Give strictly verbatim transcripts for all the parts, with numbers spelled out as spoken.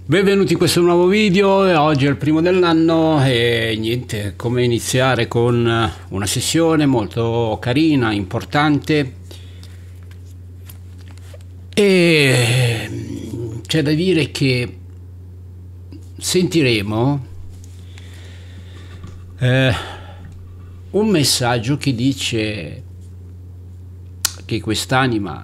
Benvenuti in questo nuovo video. Oggi è il primo dell'anno e niente, come iniziare con una sessione molto carina, importante, e c'è da dire che sentiremo eh, un messaggio che dice che quest'anima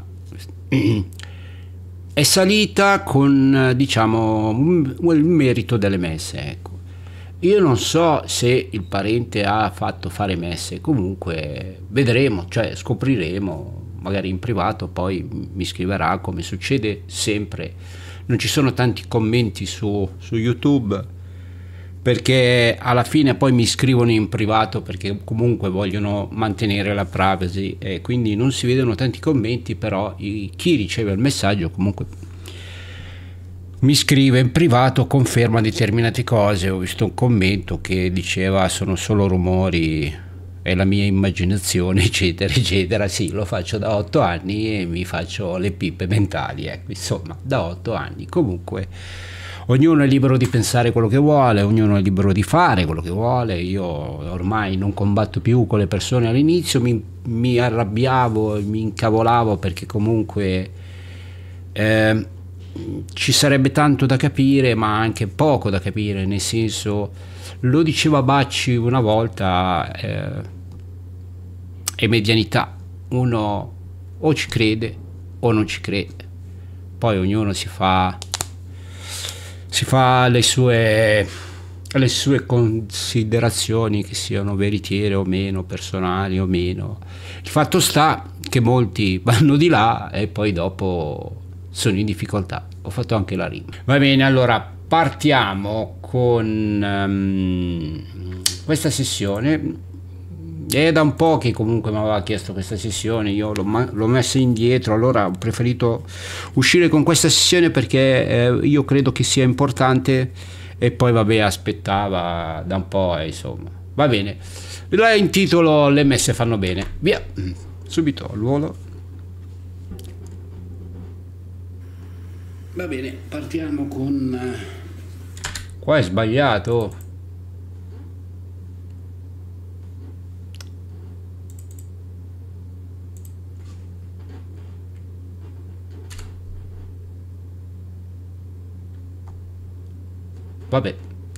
è salita con, diciamo, il merito delle messe, ecco. Io non so se il parente ha fatto fare messe, comunque vedremo, cioè scopriremo, magari in privato poi mi scriverà, come succede sempre. Non ci sono tanti commenti su, su YouTube, perché alla fine poi mi scrivono in privato, perché comunque vogliono mantenere la privacy e quindi non si vedono tanti commenti, però i, chi riceve il messaggio comunque mi scrive in privato, conferma determinate cose. Ho visto un commento che diceva sono solo rumori, è la mia immaginazione, eccetera eccetera. Sì, lo faccio da otto anni e mi faccio le pippe mentali, ecco, insomma, da otto anni. Comunque ognuno è libero di pensare quello che vuole, ognuno è libero di fare quello che vuole. Io ormai non combatto più con le persone. All'inizio mi, mi arrabbiavo, mi incavolavo, perché comunque eh, ci sarebbe tanto da capire, ma anche poco da capire, nel senso, lo diceva Bacci una volta, eh, è medianità, uno o ci crede o non ci crede, poi ognuno si fa si fa le sue, le sue considerazioni, che siano veritiere o meno, personali o meno. Il fatto sta che molti vanno di là e poi dopo sono in difficoltà. Ho fatto anche la rima. Va bene, allora partiamo con um, questa sessione. È da un po' che comunque mi aveva chiesto questa sessione, io l'ho messa indietro, allora ho preferito uscire con questa sessione perché eh, io credo che sia importante, e poi vabbè, aspettava da un po', eh, insomma. Va bene, la intitolo Le messe fanno bene. Via, subito al volo. Va bene, partiamo con... Qua è sbagliato. Vabbè.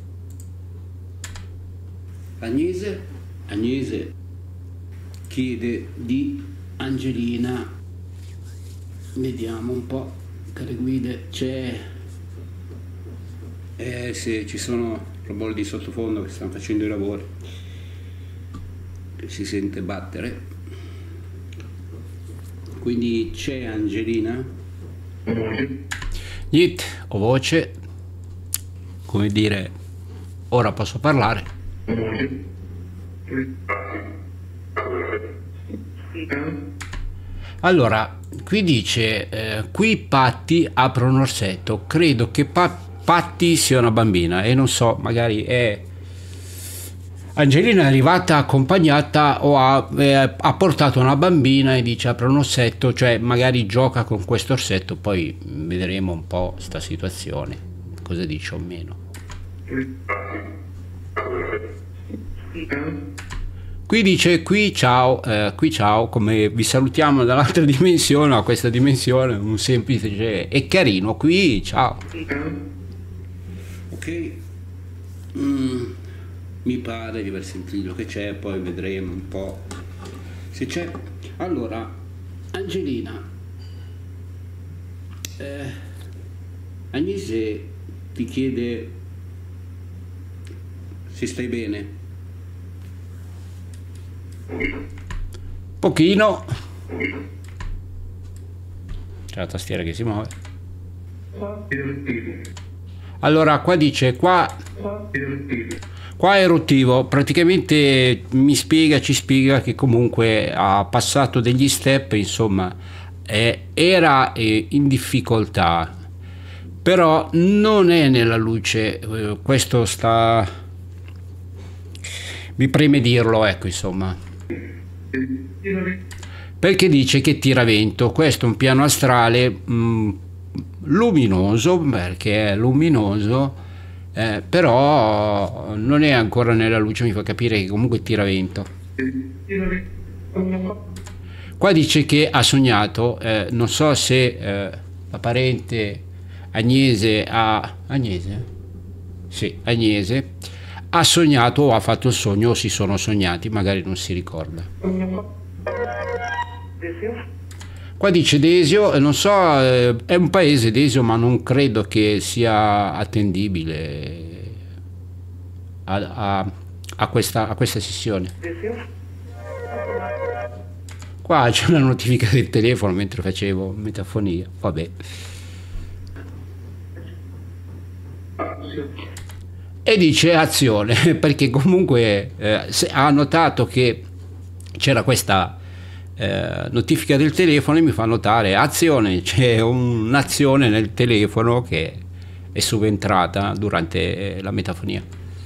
Agnese, Agnese chiede di Angelina. Vediamo un po', care guide, c'è... Eh sì, ci sono robot di sottofondo che stanno facendo i lavori. Si sente battere. Quindi c'è Angelina. Niente, ho voce. Come dire, ora posso parlare. Allora, qui dice, eh, qui Patti apre un orsetto. Credo che pa Patti sia una bambina, e non so, magari è... Angelina è arrivata accompagnata o ha, eh, ha portato una bambina e dice apre un orsetto, cioè magari gioca con questo orsetto, poi vedremo un po' sta situazione, cosa dice o meno. Qui dice qui ciao, eh, qui ciao, come vi salutiamo dall'altra dimensione a questa dimensione, un semplice e carino qui ciao. Ok, mm, mi pare di aver sentito che c'è, poi vedremo un po' se c'è. Allora, Angelina, eh, Agnese ti chiede se stai bene. Pochino. C'è la tastiera che si muove. Allora qua dice qua qua è eruttivo, praticamente mi spiega, ci spiega che comunque ha passato degli step, insomma, eh, era eh, in difficoltà, però non è nella luce, eh, questo sta, mi preme dirlo, ecco, insomma, perché dice che tira vento. Questo è un piano astrale mh, luminoso, perché è luminoso, eh, però non è ancora nella luce, mi fa capire che comunque tira vento. Qua dice che ha sognato, eh, non so se eh, la parente Agnese ha... Agnese? Sì, Agnese ha sognato o ha fatto il sogno o si sono sognati, magari non si ricorda. Qua dice Desio, non so, eh, è un paese Desio, ma non credo che sia attendibile a, a, a, questa, a questa sessione. Qua c'è una notifica del telefono mentre facevo metafonia, vabbè. E dice azione, perché comunque eh, se, ha notato che c'era questa eh, notifica del telefono e mi fa notare azione, c'è un'azione nel telefono che è subentrata durante la metafonia.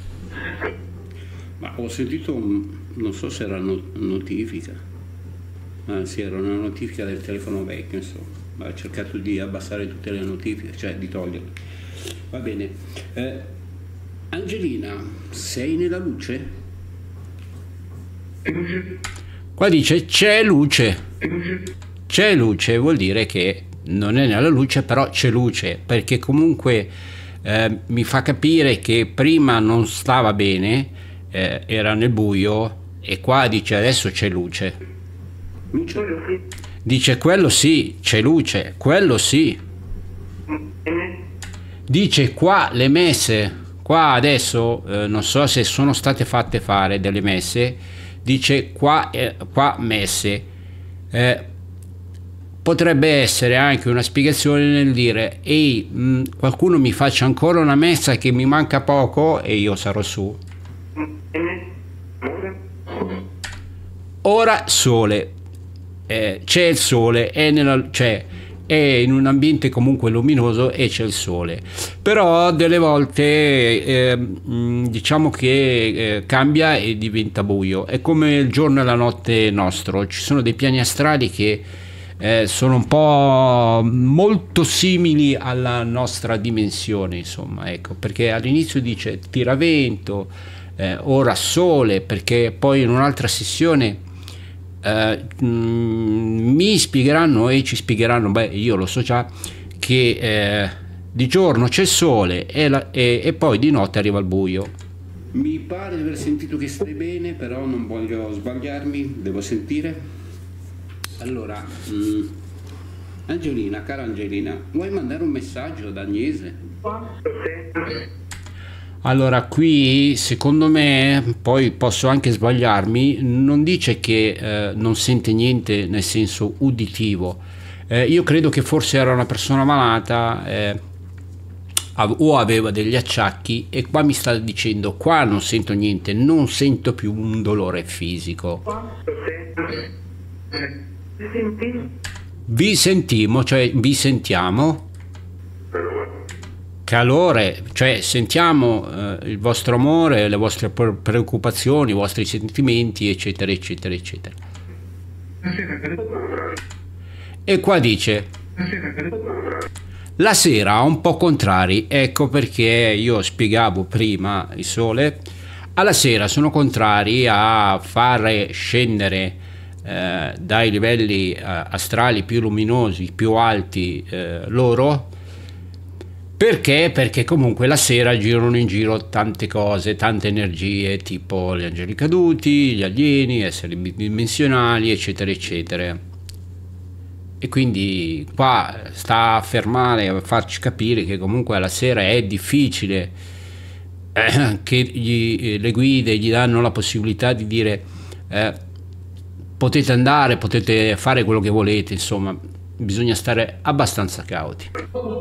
Ma ho sentito, un, non so se era no, notifica, ah, sì, era una notifica del telefono vecchio, insomma, ma ho cercato di abbassare tutte le notifiche, cioè di toglierle. Va bene. Eh, Angelina, sei nella luce? Qua dice c'è luce. C'è luce, vuol dire che non è nella luce, però c'è luce, perché comunque eh, mi fa capire che prima non stava bene, eh, era nel buio, e qua dice adesso c'è luce. Luce? Dice quello sì, c'è luce, quello sì. Dice qua le messe. Qua adesso eh, non so se sono state fatte fare delle messe, dice qua, eh, qua messe. Eh, potrebbe essere anche una spiegazione nel dire ehi, mh, qualcuno mi faccia ancora una messa che mi manca poco e io sarò su. Ora sole, eh, c'è il sole, è nella, cioè, è in un ambiente comunque luminoso e c'è il sole, però delle volte eh, diciamo che eh, cambia e diventa buio, è come il giorno e la notte nostro, ci sono dei piani astrali che eh, sono un po' molto simili alla nostra dimensione, insomma, ecco, perché all'inizio dice tiravento, eh, ora sole, perché poi in un'altra sessione Uh, mm, mi spiegheranno e ci spiegheranno, beh io lo so già, che eh, di giorno c'è il sole e, la, e, e poi di notte arriva il buio. Mi pare di aver sentito che stai bene, però non voglio sbagliarmi, devo sentire. Allora, mm, Angelina, cara Angelina, vuoi mandare un messaggio ad Agnese? Allora, qui secondo me, poi posso anche sbagliarmi, non dice che eh, non sente niente nel senso uditivo. Eh, io credo che forse era una persona malata eh, o aveva degli acciacchi, e qua mi sta dicendo qua non sento niente, non sento più un dolore fisico. Vi sentimo, cioè vi sentiamo. Calore, cioè sentiamo eh, il vostro amore, le vostre preoccupazioni, i vostri sentimenti, eccetera, eccetera, eccetera. E qua dice la sera un po' contrari, ecco perché io spiegavo prima il sole, alla sera sono contrari a fare scendere eh, dai livelli eh, astrali più luminosi, più alti eh, loro. Perché? Perché comunque la sera girano in giro tante cose, tante energie, tipo gli angeli caduti, gli alieni, esseri bidimensionali, eccetera, eccetera. E quindi qua sta a affermare, a farci capire che comunque alla sera è difficile, eh, che gli, le guide gli danno la possibilità di dire eh, potete andare, potete fare quello che volete, insomma. Bisogna stare abbastanza cauti.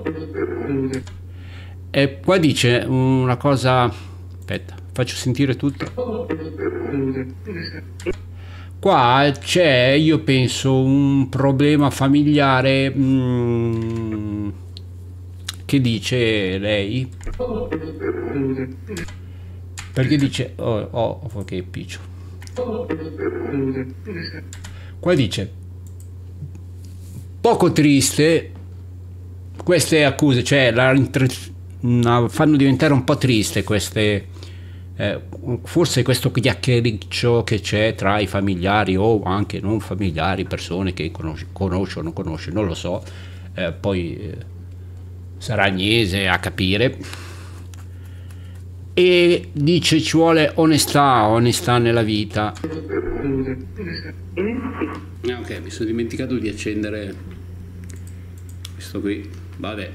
E qua dice una cosa, aspetta, faccio sentire tutto. Qua c'è, io penso, un problema familiare mm, che dice lei, perché dice oh, oh ok, piccio. Qua dice poco triste, queste accuse, cioè, la, la fanno diventare un po' triste queste, eh, forse questo chiacchiericcio che c'è tra i familiari o anche non familiari, persone che conosci, conosci o non conosci, non lo so, eh, poi eh, sarà Agnese a capire. E dice ci vuole onestà, onestà nella vita. Ah, ok, mi sono dimenticato di accendere questo qui, vabbè.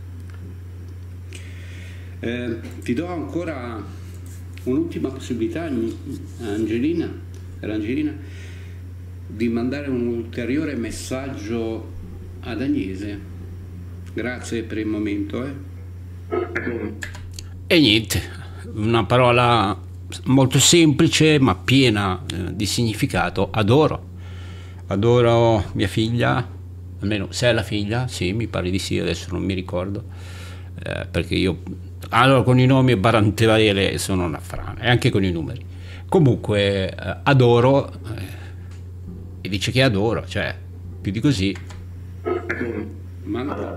Eh, ti do ancora un'ultima possibilità, Angelina, cara Angelina, di mandare un ulteriore messaggio ad Agnese. Grazie per il momento. Eh. E niente, una parola molto semplice ma piena eh, di significato. Adoro, adoro mia figlia, almeno se è la figlia, sì, mi pare di sì, adesso non mi ricordo, eh, perché io allora con i nomi Barantevele sono una frana, e anche con i numeri. Comunque eh, adoro, eh, e dice che adoro, cioè più di così. Ma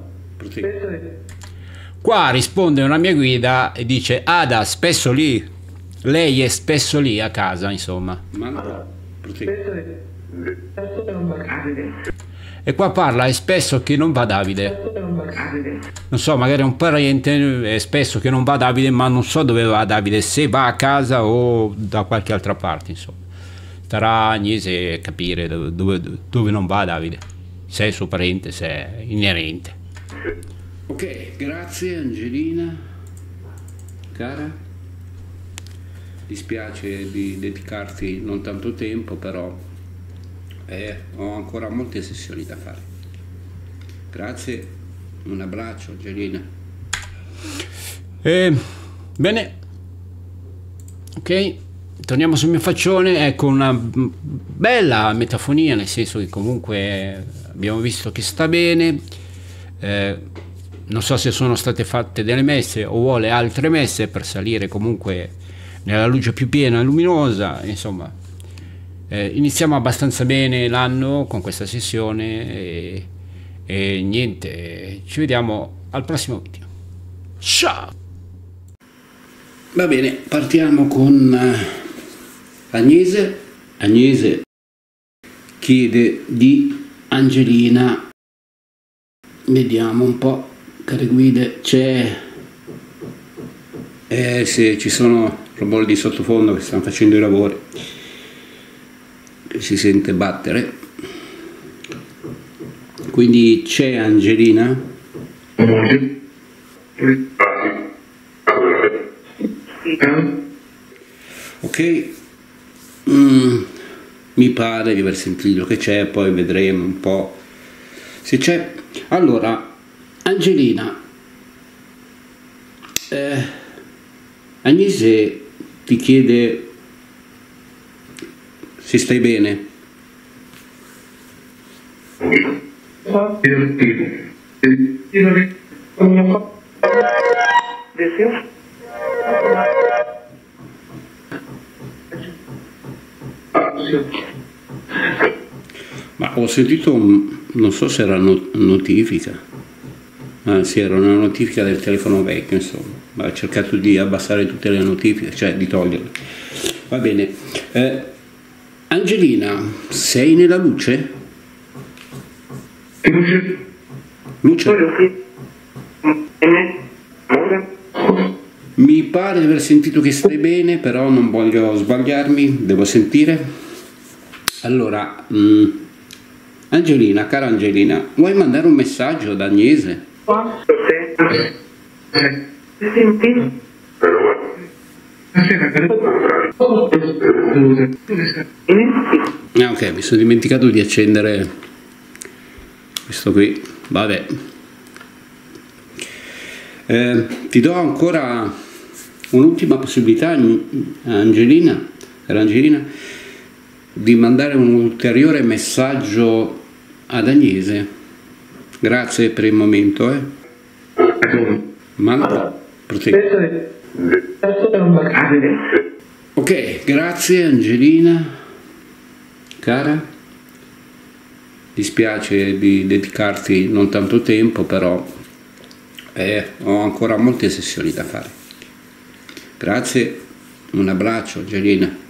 qua risponde una mia guida e dice Ada, spesso lì, lei è spesso lì a casa, insomma. E qua parla è spesso che non va Davide, non so, magari è un parente, è spesso che non va Davide, ma non so dove va Davide, se va a casa o da qualche altra parte, insomma. Starà Agnese a capire dove, dove, dove non va Davide, se è suo parente, se è inerente. Ok, grazie Angelina, cara, dispiace di dedicarti non tanto tempo, però eh, ho ancora molte sessioni da fare. Grazie, un abbraccio Angelina. Eh, bene, ok, torniamo sul mio faccione, ecco una bella metafonia, nel senso che comunque abbiamo visto che sta bene. Eh, non so se sono state fatte delle messe o vuole altre messe per salire comunque nella luce più piena e luminosa, insomma. Eh, iniziamo abbastanza bene l'anno con questa sessione e, e niente, ci vediamo al prossimo video. Ciao! Va bene, partiamo con Agnese. Agnese chiede di Angelina, vediamo un po', care guide, c'è, eh sì, ci sono robot di sottofondo che stanno facendo i lavori, che si sente battere, quindi c'è Angelina. Ok, mm, mi pare di aver sentito che c'è, poi vedremo un po' se c'è. Allora Angelina, eh, Agnese ti chiede se stai bene. Ma ho sentito, un, non so se era no, notifica, ah, sì, era una notifica del telefono vecchio, insomma, ma ho cercato di abbassare tutte le notifiche, cioè di toglierle. Va bene. Eh, Angelina, sei nella luce? Luce? Mi pare di aver sentito che stai bene, però non voglio sbagliarmi, devo sentire. Allora, mh, Angelina, cara Angelina, vuoi mandare un messaggio ad Agnese? Ah, ok, mi sono dimenticato di accendere questo qui, vabbè. Eh, ti do ancora un'ultima possibilità, Angelina, cara Angelina, di mandare un ulteriore messaggio ad Agnese. Grazie per il momento, eh. Manda, ok, grazie Angelina, cara, dispiace di dedicarti non tanto tempo, però Eh, ho ancora molte sessioni da fare. Grazie, un abbraccio Angelina.